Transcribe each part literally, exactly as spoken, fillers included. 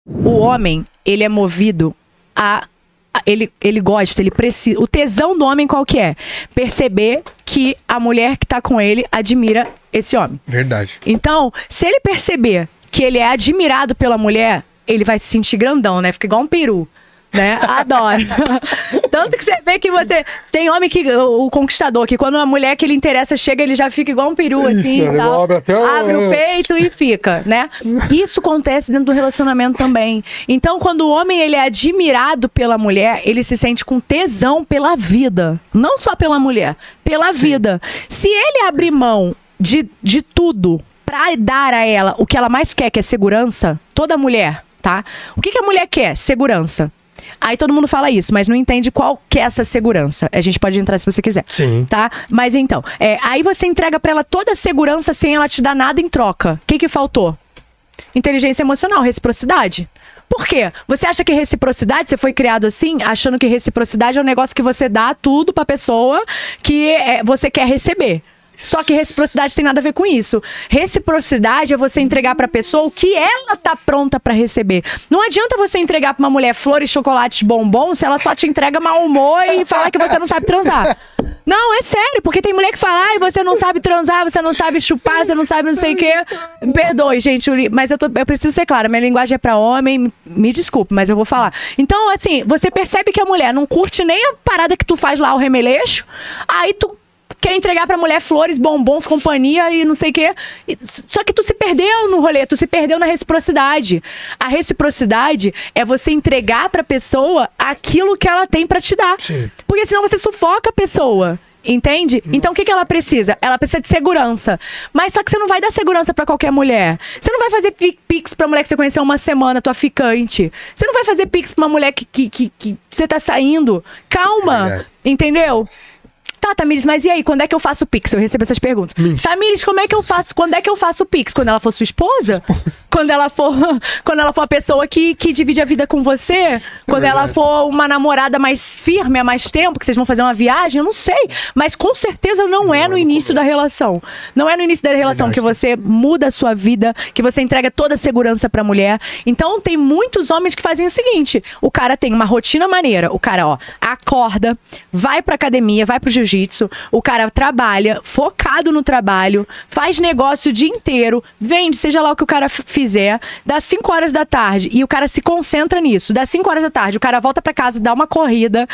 O homem, ele é movido a... Ele, ele gosta, ele precisa... O tesão do homem qual que é? Perceber que a mulher que tá com ele admira esse homem. Verdade. Então, se ele perceber que ele é admirado pela mulher, ele vai se sentir grandão, né? Fica igual um peru. Né? Adoro. Tanto que você vê que você... Tem homem que... O conquistador, que quando uma mulher que ele interessa chega, ele já fica igual um peru, Isso, assim, e tal. abre até o... Abre o peito e fica, né? Isso acontece dentro do relacionamento também. Então, quando o homem, ele é admirado pela mulher, ele se sente com tesão pela vida. Não só pela mulher, pela Sim. vida. Se ele abrir mão de, de tudo pra dar a ela o que ela mais quer, que é segurança, toda mulher, tá? O que, que a mulher quer? Segurança. Aí todo mundo fala isso, mas não entende qual que é essa segurança. A gente pode entrar se você quiser. Sim. Tá? Mas então, é, aí você entrega pra ela toda a segurança sem ela te dar nada em troca. O que que faltou? Inteligência emocional, reciprocidade. Por quê? Você acha que reciprocidade, você foi criado assim, achando que reciprocidade é um negócio que você dá tudo pra pessoa que é, você quer receber. Só que reciprocidade tem nada a ver com isso. Reciprocidade é você entregar pra pessoa o que ela tá pronta pra receber. Não adianta você entregar pra uma mulher flores, chocolates, bombom, se ela só te entrega mau humor e falar que você não sabe transar. Não, é sério, porque tem mulher que fala, ai, você não sabe transar, você não sabe chupar, você não sabe não sei o quê. Perdoe, gente, mas eu, tô, eu preciso ser clara, minha linguagem é pra homem, me desculpe, mas eu vou falar. Então, assim, você percebe que a mulher não curte nem a parada que tu faz lá, o remeleixo, aí tu quer entregar pra mulher flores, bombons, companhia e não sei o quê. Só que tu se perdeu no rolê, tu se perdeu na reciprocidade. A reciprocidade é você entregar pra pessoa aquilo que ela tem pra te dar. Sim. Porque senão você sufoca a pessoa. Entende? Nossa. Então o que, que ela precisa? Ela precisa de segurança. Mas só que você não vai dar segurança pra qualquer mulher. Você não vai fazer pix pra mulher que você conheceu uma semana, tua ficante. Você não vai fazer pix pra uma mulher que, que, que, que você tá saindo. Calma. É entendeu? Tá, Tamires, mas e aí, quando é que eu faço o Pix? Eu recebo essas perguntas. Mentira. Tamires, como é que eu faço? Quando é que eu faço o Pix? Quando ela for sua esposa? esposa. Quando ela for, quando ela for a pessoa que, que divide a vida com você? É quando verdade. Ela for uma namorada mais firme há mais tempo, que vocês vão fazer uma viagem? Eu não sei. Mas com certeza não, não é no início da relação. Não é no início da relação verdade. Que você muda a sua vida, que você entrega toda a segurança pra mulher. Então tem muitos homens que fazem o seguinte: o cara tem uma rotina maneira. O cara, ó, acorda, vai pra academia, vai pro jiu-jitsu. O cara trabalha, focado no trabalho, faz negócio o dia inteiro, vende, seja lá o que o cara fizer, dá cinco horas da tarde e o cara se concentra nisso. Dá cinco horas da tarde, o cara volta pra casa, dá uma corrida,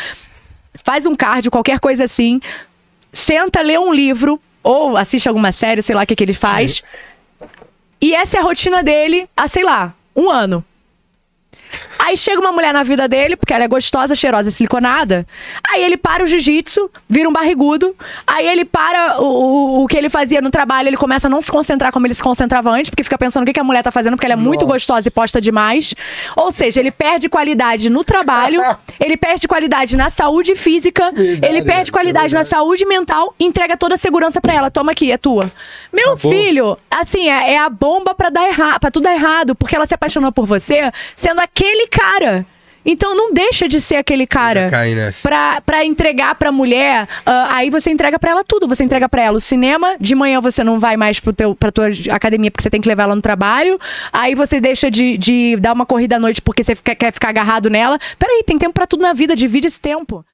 faz um cardio, qualquer coisa assim, senta, lê um livro ou assiste alguma série, sei lá o que, que ele faz. Sim. E essa é a rotina dele há, sei lá, um ano. Aí chega uma mulher na vida dele, porque ela é gostosa, cheirosa, siliconada. Aí ele para o jiu-jitsu, vira um barrigudo. Aí ele para o, o, o que ele fazia no trabalho, ele começa a não se concentrar como ele se concentrava antes, porque fica pensando o que, que a mulher tá fazendo, porque ela é Nossa. Muito gostosa e posta demais. Ou seja, ele perde qualidade no trabalho, ele perde qualidade na saúde física, verdade, ele perde qualidade na saúde mental e entrega toda a segurança pra ela. Toma aqui, é tua. Meu Acabou. Filho, assim, é, é a bomba pra, dar erra pra tudo dar errado, porque ela se apaixonou por você, sendo aquele cara. Então não deixa de ser aquele cara pra, pra entregar pra mulher. Uh, aí você entrega pra ela tudo. Você entrega pra ela o cinema. De manhã você não vai mais pro teu, pra tua academia porque você tem que levar ela no trabalho. Aí você deixa de, de dar uma corrida à noite porque você fica, quer ficar agarrado nela. Peraí, tem tempo pra tudo na vida. Divide esse tempo.